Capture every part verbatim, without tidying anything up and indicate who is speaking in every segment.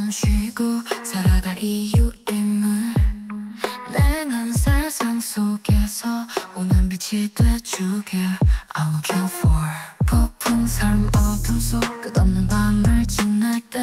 Speaker 1: 잠깐 쉬고 살아갈 이유임을 냉한 세상 속에서 오는 빛이 돼주게 I will kill for 폭풍 삶 어둠 속 끝없는 밤을 지날 때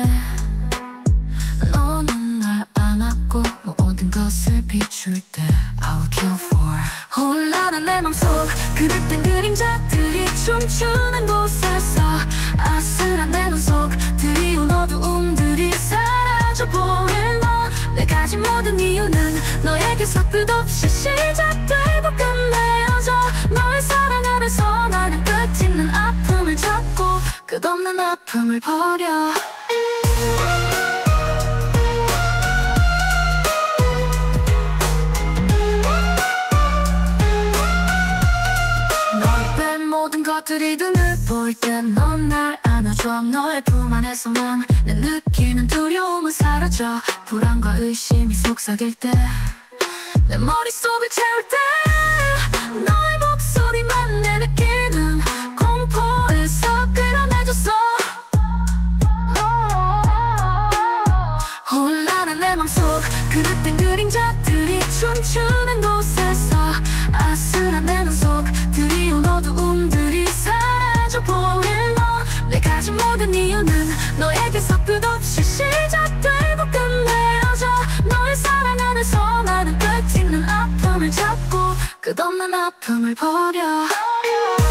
Speaker 1: 너는 날 안았고 모든 것을 비출 때 I will kill for 혼란한 내 맘속 그릇된 그림자들이 춤추는 곳에서 아슬한 내 눈 속 드리운 어두움들이 사라져 보일 너 내가 가진 모든 이유는 너에게서 끝없이 시작되고 끝내어져 너의 사랑 안에서 나는 끝있는 아픔을 잡고 끝없는 아픔을 버려 모든 것들이 눈을 보일 때 넌 날 안아줘 너의 품 안에서만 내 느끼는 두려움은 사라져 불안과 의심이 속삭일 때 내 머릿속을 채울 때 너의 목소리만 내 느끼는 공포에서 끌어내줬어 혼란한 내 맘속 그릇된 그림자들이 춤추는 곳에서 아슬한 내 눈 속 드리운 어두움들이 사라져 보일 너 내가 가진 모든 이유는 너에게서 끝없이 시작되고 끝내어져 너의 사랑 안에서 나는 끝있는 아픔을 잡고 끝없는 아픔을 버려